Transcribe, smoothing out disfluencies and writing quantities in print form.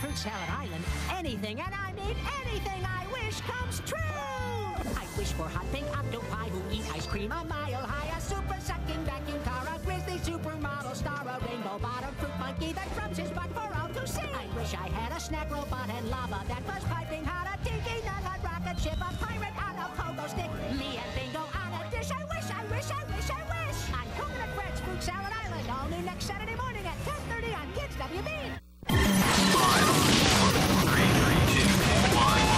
Fruit Salad Island, anything, and I mean anything I wish comes true! I wish for hot pink octopi who eat ice cream a mile high, a super sucking vacuum car, a grizzly supermodel star, a rainbow bottom fruit monkey that rubs his butt for all to see. I wish I had a snack robot and lava that was piping hot, a tiki nut, hot rocket ship, a pirate on a pogo stick, me and Bingo on a dish. I wish, I wish, I wish, I wish! On Coconut Fred's Fruit Salad Island, all new next Saturday morning at 10:30 on Kids WB. 5, 4, 3, 2, 1.